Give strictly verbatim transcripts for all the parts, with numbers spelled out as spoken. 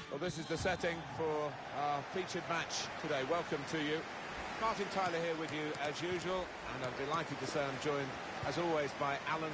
Well, this is the setting for our featured match today. Welcome to you. Martin Tyler here with you as usual, and I'm delighted to say I'm joined, as always, by Alan.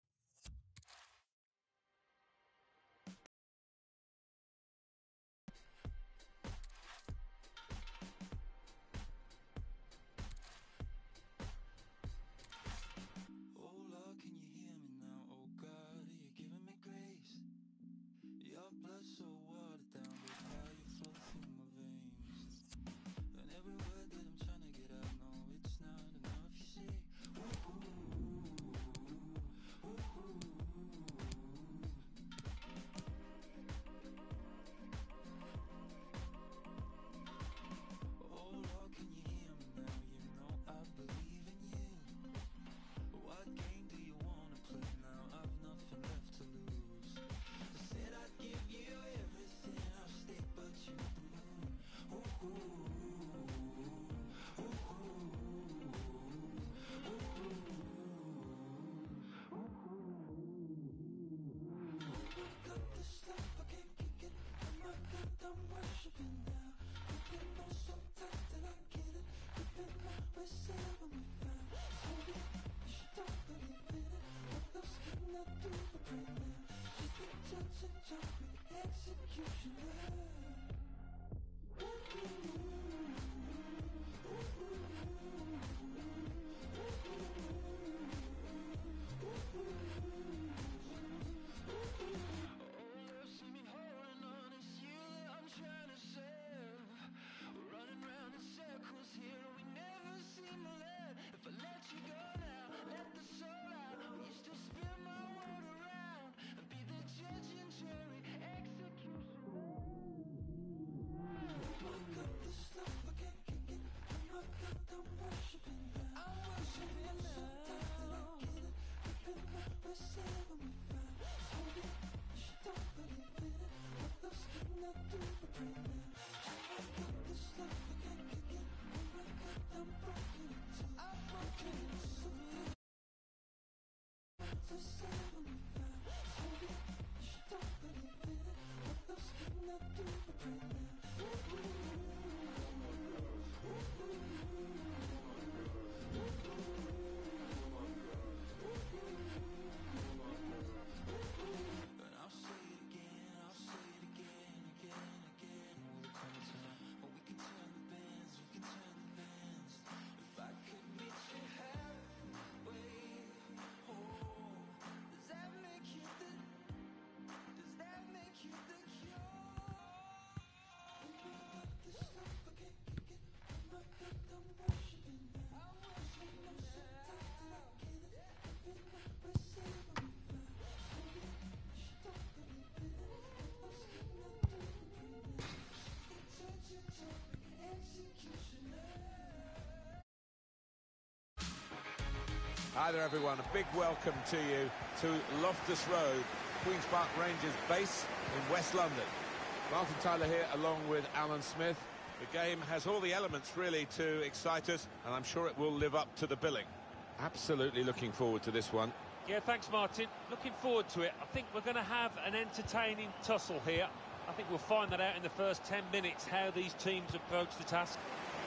Hi there everyone, a big welcome to you to Loftus Road, Queen's Park Rangers base in West London. Martin Tyler here along with Alan Smith. The game has all the elements really to excite us, and I'm sure it will live up to the billing. Absolutely looking forward to this one. Yeah, thanks Martin. Looking forward to it. I think we're going to have an entertaining tussle here. I think we'll find that out in the first ten minutes, how these teams approach the task.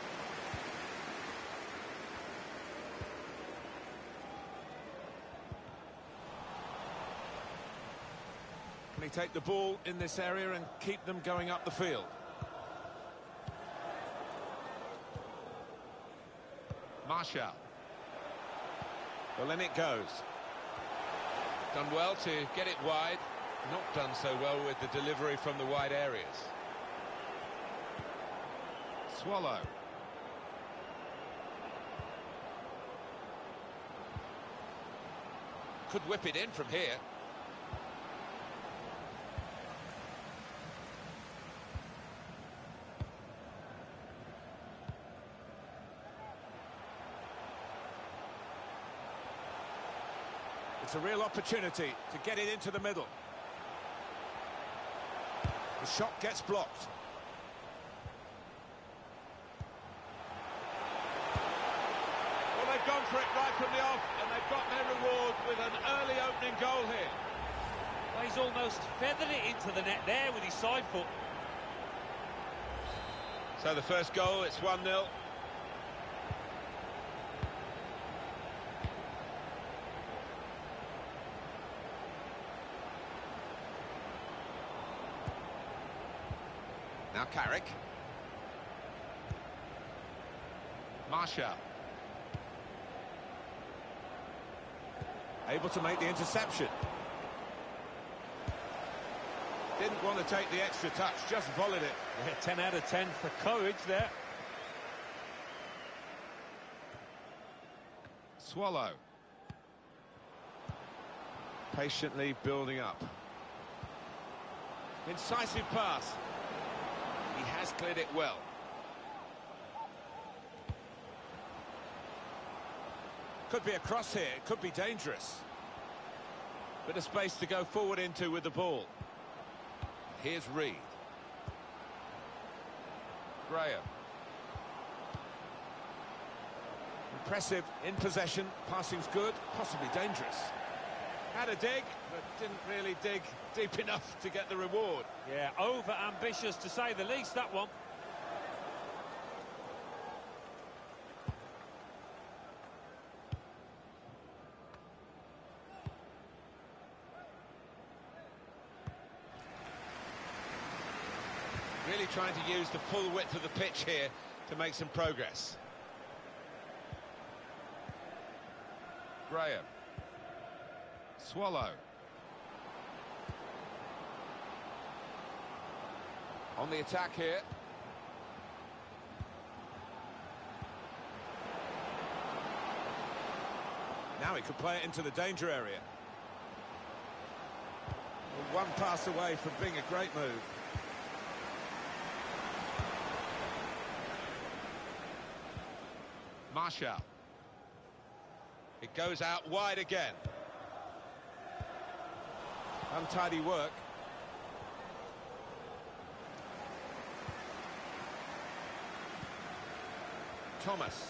Can he take the ball in this area and keep them going up the field? Marshall. Well, in it goes. Done well to get it wide. Not done so well with the delivery from the wide areas. Swallow. Could whip it in from here. It's a real opportunity to get it into the middle. The shot gets blocked. Well, they've gone for it right from the off, and they've got their reward with an early opening goal here. Well, he's almost feathered it into the net there with his side foot. So the first goal, it's one nil. Now Carrick. Martial. Able to make the interception. Didn't want to take the extra touch, just volleyed it. Yeah, ten out of ten for courage there. Swallow. Patiently building up. Incisive pass. He has cleared it well. Could be a cross here, it could be dangerous. Bit of space to go forward into with the ball. Here's Reed. Graham. Impressive in possession, passing's good, possibly dangerous. Had a dig, but didn't really dig deep enough to get the reward. Yeah, over-ambitious to say the least, that one. Really trying to use the full width of the pitch here to make some progress. Graham. Swallow. On the attack here. Now he could play it into the danger area. One pass away from being a great move. Martial. It goes out wide again. Untidy work. Thomas.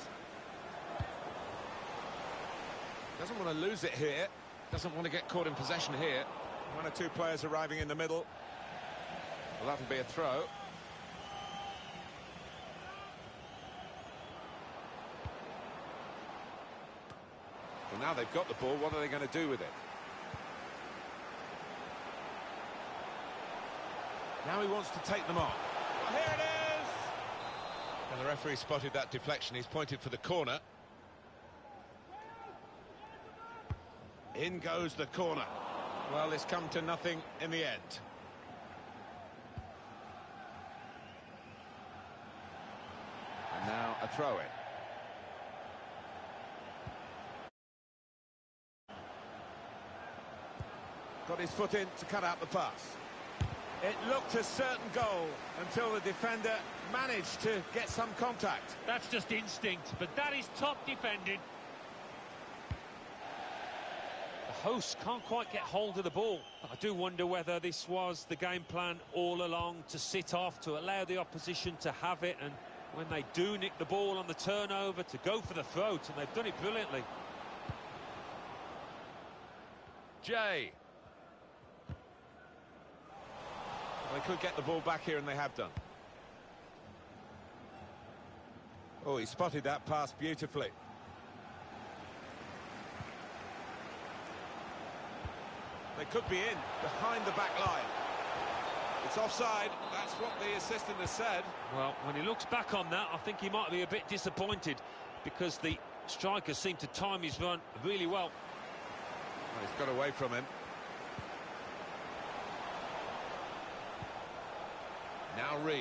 Doesn't want to lose it here. Doesn't want to get caught in possession here. One or two players arriving in the middle. Well, that'll be a throw. Well, now they've got the ball, what are they going to do with it? Now he wants to take them on. Well, here it is! And the referee spotted that deflection. He's pointed for the corner. In goes the corner. Well, it's come to nothing in the end. And now a throw-in. Got his foot in to cut out the pass. It looked a certain goal until the defender managed to get some contact. That's just instinct, but that is top defending. The hosts can't quite get hold of the ball. I do wonder whether this was the game plan all along, to sit off, to allow the opposition to have it, and when they do nick the ball on the turnover, to go for the throat, and they've done it brilliantly. Jay. They could get the ball back here, and they have done. Oh, he spotted that pass beautifully. They could be in, behind the back line. It's offside, that's what the assistant has said. Well, when he looks back on that, I think he might be a bit disappointed, because the striker seemed to time his run really well. Well, he's got away from him. Now Reed.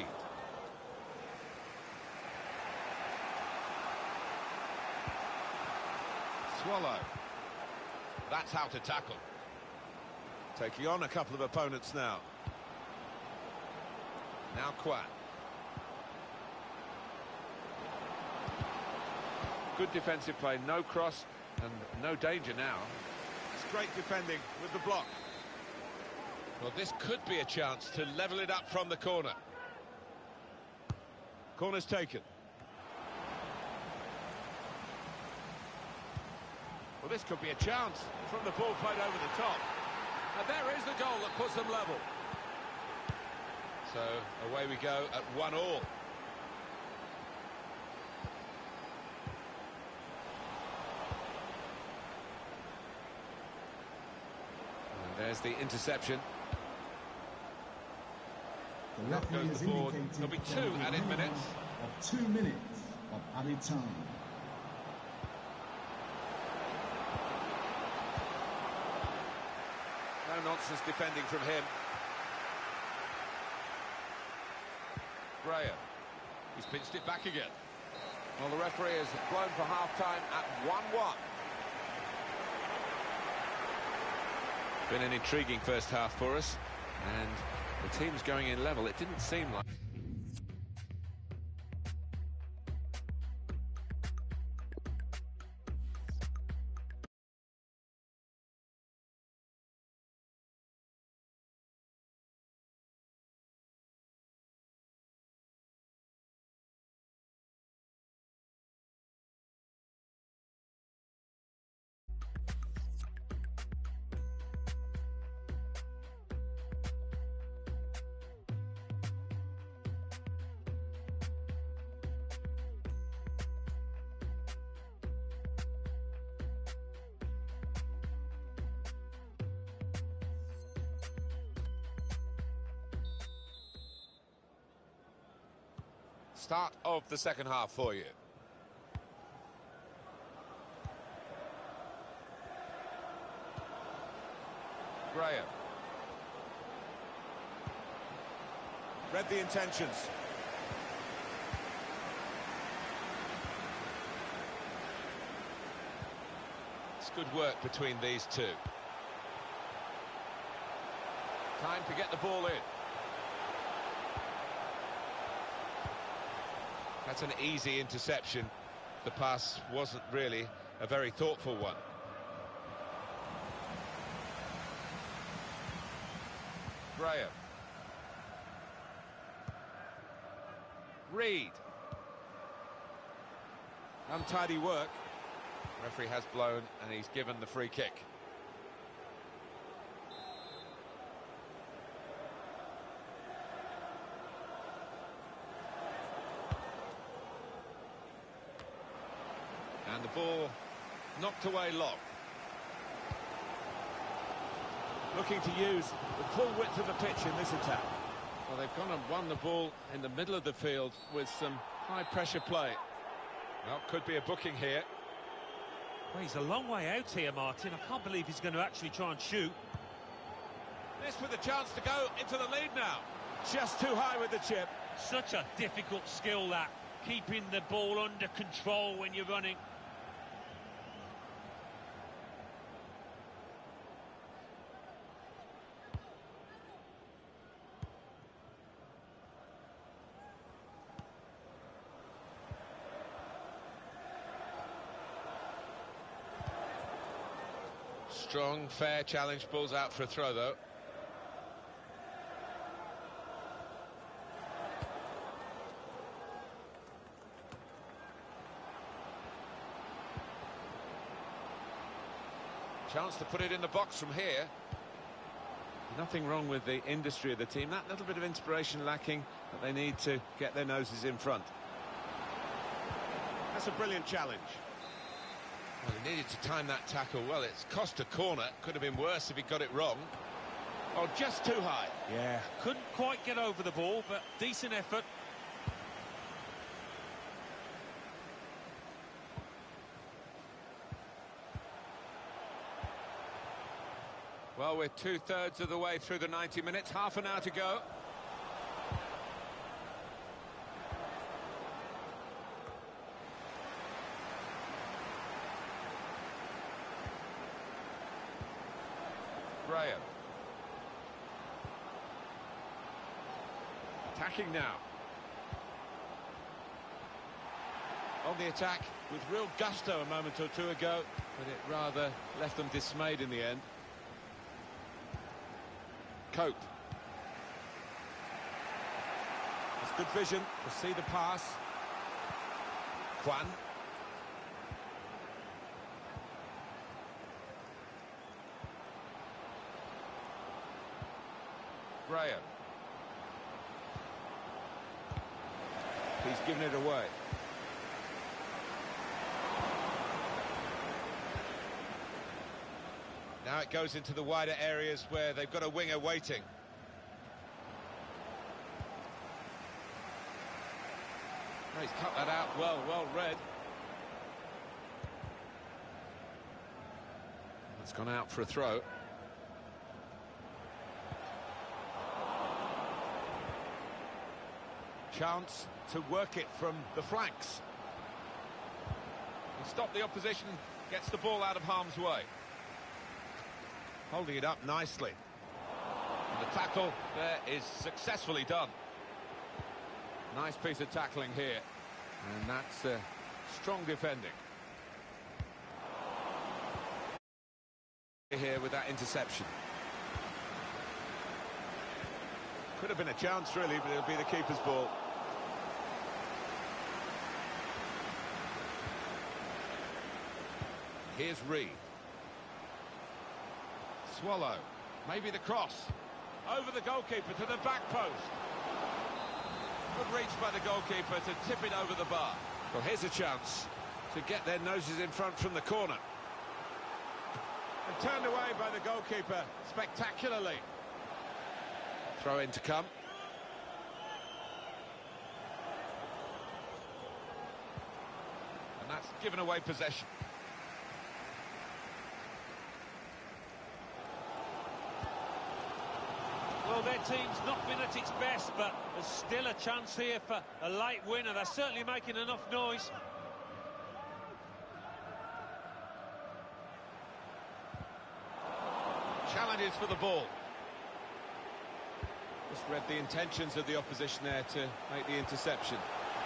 Swallow. That's how to tackle. Taking on a couple of opponents now. Now Kwan. Good defensive play, no cross and no danger now. It's great defending with the block. Well, this could be a chance to level it up from the corner. Corner's taken. Well, this could be a chance from the ball played over the top. And there is the goal that puts them level. So away we go at one all. There's the interception. The referee goes has the board. indicated There'll be there two will be added a minimum minutes. of two minutes of added time. No nonsense defending from him. Graham. He's pinched it back again. Well, the referee has blown for half-time at one one. Been an intriguing first half for us, and the team's going in level. It didn't seem like... Start of the second half for you. Graham. Read the intentions. It's good work between these two. Time to get the ball in. That's an easy interception. The pass wasn't really a very thoughtful one. Graham. Reed. Untidy work. Referee has blown and he's given the free kick. And the ball knocked away long. Looking to use the full width of the pitch in this attack. Well, they've gone and won the ball in the middle of the field with some high-pressure play. Well, could be a booking here. Well, he's a long way out here, Martin. I can't believe he's going to actually try and shoot. This with a chance to go into the lead now. Just too high with the chip. Such a difficult skill, that. Keeping the ball under control when you're running. Strong, fair challenge, balls out for a throw, though. Chance to put it in the box from here. Nothing wrong with the industry of the team. That little bit of inspiration lacking, but they need to get their noses in front. That's a brilliant challenge. Well, he needed to time that tackle well. It's cost a corner. Could have been worse if he got it wrong. Oh, just too high. Yeah, couldn't quite get over the ball, but decent effort. Well, we're two-thirds of the way through the ninety minutes. Half an hour to go. Graham. Attacking now. On the attack with real gusto a moment or two ago, but it rather left them dismayed in the end. Cope. That's good vision to see the pass. Kwan. Graham. He's given it away. Now it goes into the wider areas where they've got a winger waiting. Oh, he's cut that out well, well read. It's gone out for a throw. Chance to work it from the flanks. He stopped the opposition, gets the ball out of harm's way. Holding it up nicely. And the tackle there is successfully done. Nice piece of tackling here. And that's uh, strong defending. Here with that interception. Could have been a chance really, but it'll be the keeper's ball. Here's Reed. Swallow. Maybe the cross. Over the goalkeeper to the back post. Good reach by the goalkeeper to tip it over the bar. Well, here's a chance to get their noses in front from the corner. And turned away by the goalkeeper spectacularly. Throw in to come. And that's given away possession. Well, their team's not been at its best, but there's still a chance here for a late winner. They're certainly making enough noise. Challenges for the ball. Just read the intentions of the opposition there to make the interception.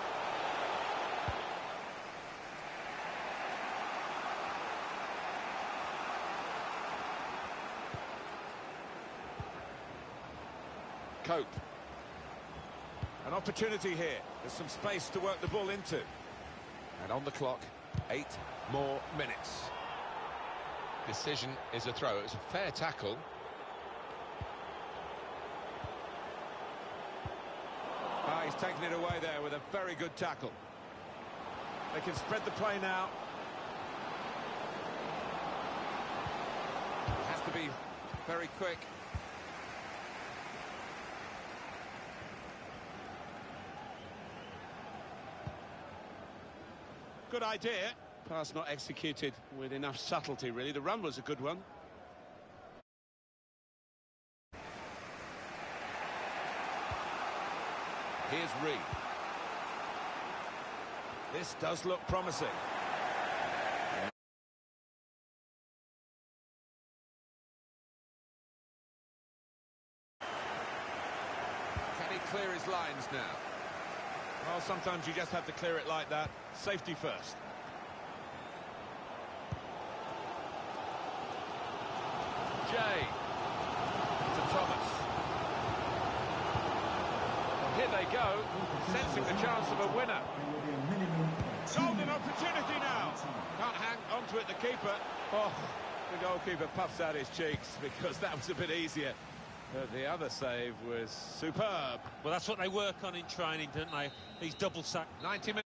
Cope. An opportunity here. There's some space to work the ball into. And on the clock, eight more minutes. Decision is a throw. It was a fair tackle. Ah, he's taken it away there with a very good tackle. They can spread the play now. It has to be very quick. Good idea. Pass not executed with enough subtlety, really. The run was a good one. Here's Reed. This does look promising. Can he clear his lines now? Well, sometimes you just have to clear it like that. Safety first. Jay. To Thomas. Here they go, sensing the chance of a winner. Golden opportunity now. Can't hang onto it, the keeper. Oh, the goalkeeper puffs out his cheeks because that was a bit easier. But the other save was superb. Well, that's what they work on in training, don't they? These double sack. ninety minutes.